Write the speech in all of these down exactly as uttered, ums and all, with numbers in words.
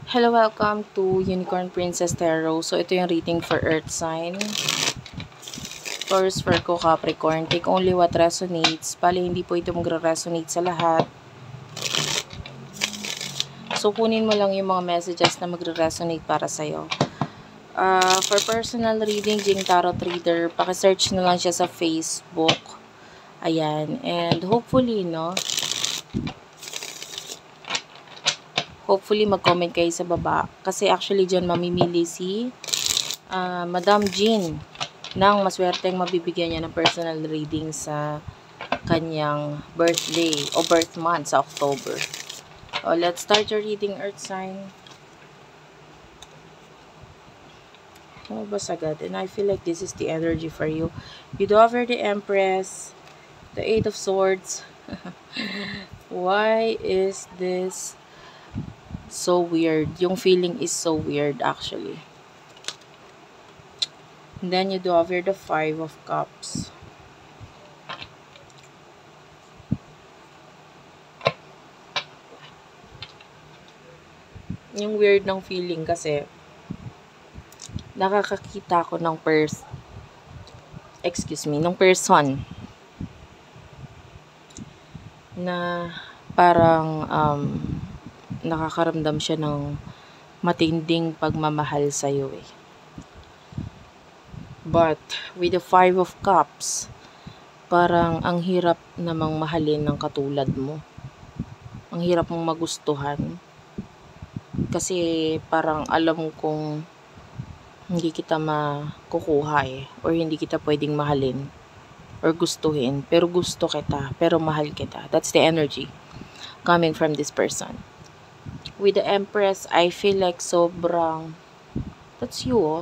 Hello, welcome to Unicorn Princess Tarot. So, ito yung reading for Earth sign. Taurus, Virgo, Capricorn. Take only what resonates. Bali, hindi po ito magre-resonate sa lahat. So, kunin mo lang yung mga messages na magre-resonate para sa'yo. Uh, for personal reading, Jing Tarot Reader, pakisearch na lang siya sa Facebook. Ayan. And hopefully, no, hopefully mag-comment kayo sa baba. Kasi actually dyan mamimili si uh, Madam Jean ng maswerteng mabibigyan niya ng personal reading sa kanyang birthday o birth month sa October. So, let's start your reading, Earth sign. Lumabas agad. And I feel like this is the energy for you. You do over the Empress, the Eight of Swords. Why is this so weird? Yung feeling is so weird actually. And then you do over the Five of Cups. Yung weird ng feeling kasi nakakakita ko ng pers excuse me, ng person na parang um, nakakaramdam siya ng matinding pagmamahal sa'yo eh. But with the Five of Cups, parang ang hirap namang mahalin ng katulad mo. Ang hirap mong magustuhan. Kasi parang alam kong hindi kita makukuha eh. Or hindi kita pwedeng mahalin. Or gustuhin. Pero gusto kita. Pero mahal kita. That's the energy coming from this person. With the Empress, I feel like sobrang... That's you oh.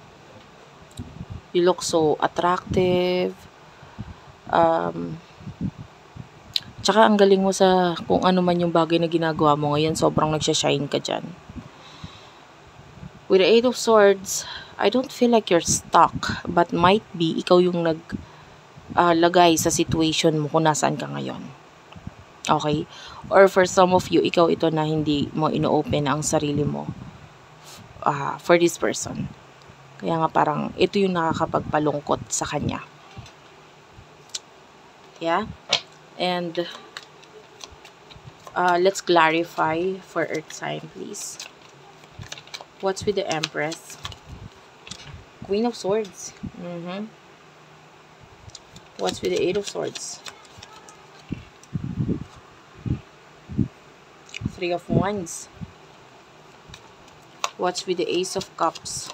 You look so attractive. Um... Tsaka ang galing mo sa kung ano man yung bagay na ginagawa mo ngayon. Sobrang nagsashine ka dyan. With the Eight of Swords, I don't feel like you're stuck. But might be, ikaw yung nag uh, lagay sa situation mo kung nasaan ka ngayon. Okay? Or for some of you, ikaw ito na hindi mo ino-open ang sarili mo uh, for this person. Kaya nga parang ito yung nakakapagpalungkot sa kanya. Yeah? And uh, let's clarify for Earth sign, please. What's with the Empress? Queen of Swords. Mm-hmm. What's with the Eight of Swords? Three of Wands. What's with the Ace of Cups?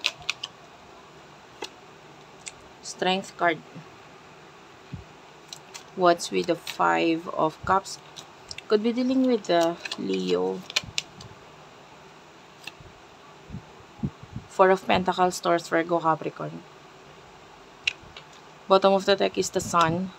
Strength card. What's with the Five of Cups? Could be dealing with the Leo. Four of Pentacles, Taurus, Virgo, Capricorn. Bottom of the deck is the Sun.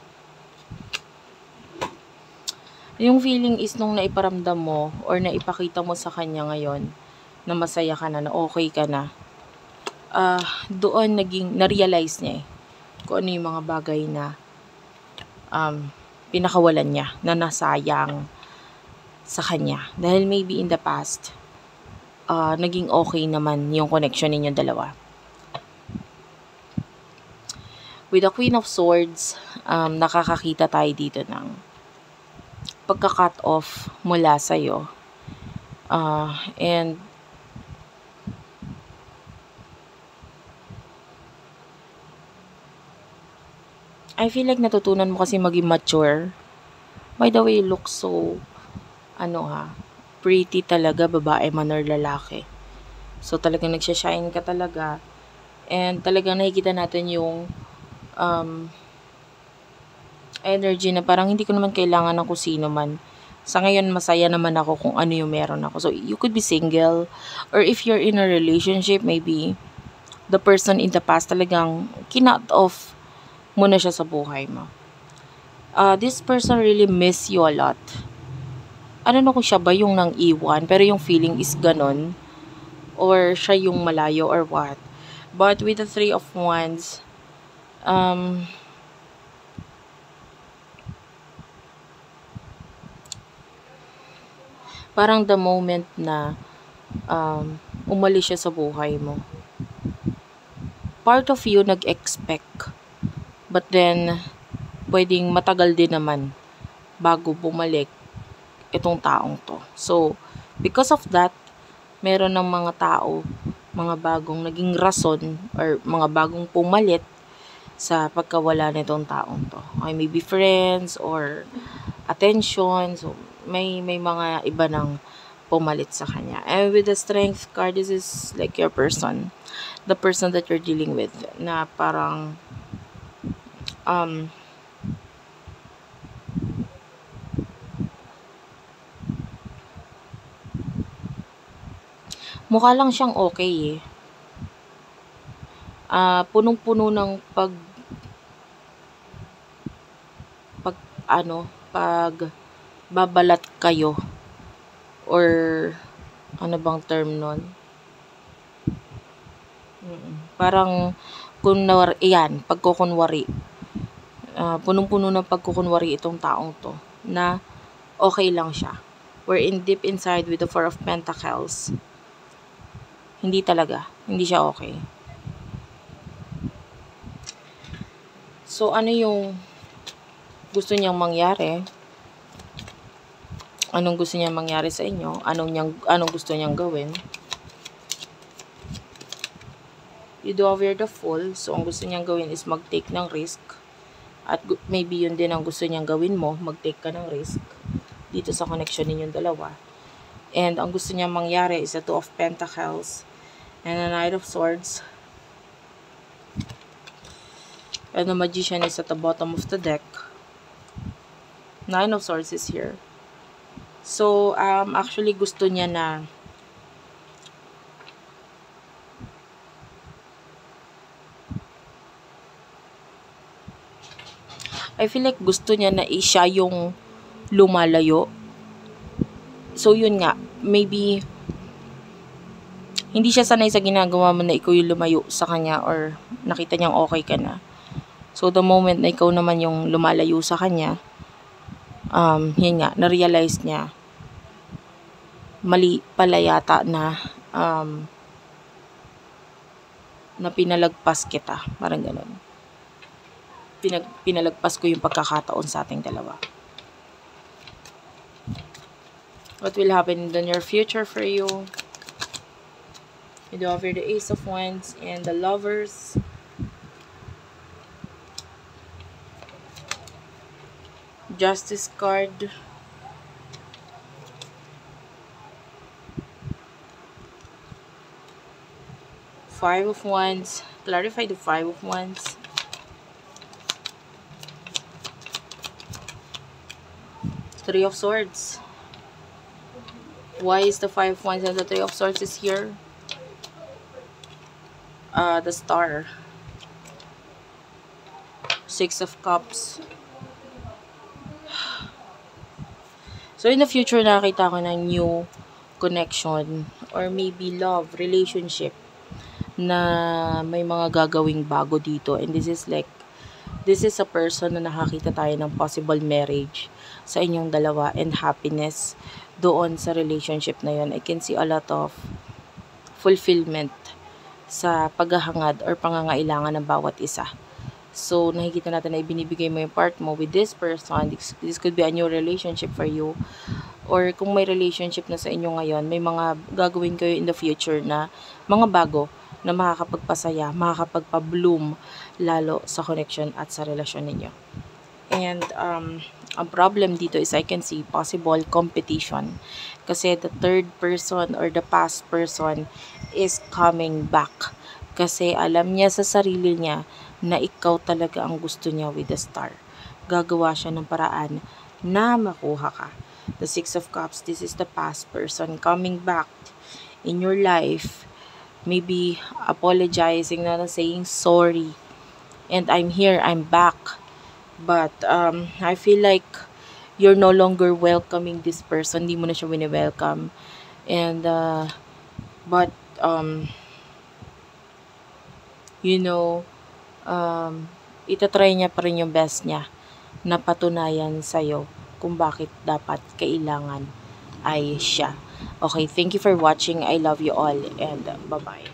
Yung feeling is nung naiparamdam mo or naipakita mo sa kanya ngayon na masaya ka na, na okay ka na, uh, doon naging, na-realize niya eh kung ano yung mga bagay na um, pinakawalan niya, na nasayang sa kanya. Dahil maybe in the past, uh, naging okay naman yung connection ninyo dalawa. With the Queen of Swords, um, nakakakita tayo dito ng pagka-cut off mula sa'yo. Uh, and I feel like natutunan mo kasi maging mature. By the way, you look so, ano ha, pretty talaga, babae man or lalaki. So talagang nagsashine ka talaga. And talagang nakikita natin yung um, energy na parang hindi ko naman kailangan ng kusino man. Sa ngayon, masaya naman ako kung ano yung meron ako. So you could be single. Or if you're in a relationship, maybe the person in the past talagang kinut off mo na siya sa buhay mo. Uh, this person really miss you a lot. Ano na kung siya ba yung nang iwan, pero yung feeling is ganon. Or siya yung malayo or what. But with the Three of Wands, um, parang the moment na um, umalis siya sa buhay mo. Part of you nag-expect, but then, pwedeng matagal din naman bago bumalik itong taong to. So, because of that, meron ng mga tao, mga bagong naging rason, or mga bagong pumalit sa pagkawala nitong taong to. Okay, maybe friends, or attention. So, may, may mga iba ng pumalit sa kanya. And with the strength card, this is like your person. The person that you're dealing with. Na parang, um, mukha lang siyang okay eh. Ah, punong-puno ng pag pag ano, pag babalat kayo, or ano bang term nun? Mm, parang kunwari, yan, pagkukunwari. Ah, punong-puno ng pagkukunwari itong taong to na okay lang siya. We're in deep inside with the Four of Pentacles. Hindi talaga, hindi siya okay. So, ano yung gusto niyang mangyari? Anong gusto niyang mangyari sa inyo? Anong, niyang, anong gusto niyang gawin? You do over the Fool. So, ang gusto niyang gawin is mag-take ng risk. At maybe yun din ang gusto niyang gawin mo, mag-take ka ng risk dito sa connection ninyong dalawa. And ang gusto niyang mangyari is the Two of Pentacles and the Knight of Swords. And the Magician is at the bottom of the deck. Nine of Swords is here. So, um, actually gusto niya na I feel like gusto niya na siya yung lumalayo. So, yun nga. Maybe hindi siya sanay sa ginagawa mo na ikaw yung lumayo sa kanya, or nakita niyang okay ka na. So, the moment na ikaw naman yung lumalayo sa kanya, um, yun nga, na-realize niya, mali pala yata na, um, na pinalagpas kita. Parang ganun. Pinag, pinalagpas ko yung pagkakataon sa ating dalawa. What will happen in the near future for you? You do over the Ace of Wands and the Lovers. Justice card. Five of Wands. Clarify the Five of Wands. Three of Swords. Why is the Five of Wands and the Three of Swords is here? Uh, the Star. Six of Cups. So, in the future, nakita ko ng new connection or maybe love, relationship na may mga gagawing bago dito. And this is like, this is a person na nakakita tayo ng possible marriage sa inyong dalawa and happiness doon sa relationship na yun. I can see a lot of fulfillment sa paghahangad or pangangailangan ng bawat isa. So, nakikita natin na ibinibigay mo yung part mo with this person. This, this could be a new relationship for you. Or kung may relationship na sa inyo ngayon, may mga gagawin kayo in the future na mga bago na makakapagpasaya, makakapagpa-bloom lalo sa connection at sa relasyon ninyo. And um, ang problem dito is I can see possible competition. Kasi the third person or the past person is coming back. Kasi alam niya sa sarili niya na ikaw talaga ang gusto niya with the Star. Gagawa siya ng paraan na makuha ka. The Six of Cups, this is the past person coming back in your life. Maybe apologizing na, saying sorry. And I'm here, I'm back. But um, I feel like you're no longer welcoming this person. Hindi mo na siya wini-welcome. And, uh, but, um, you know, um, itatry niya pa rin yung best niya na patunayan sa'yo kung bakit dapat kailangan ay siya. Okay, thank you for watching. I love you all and bye-bye.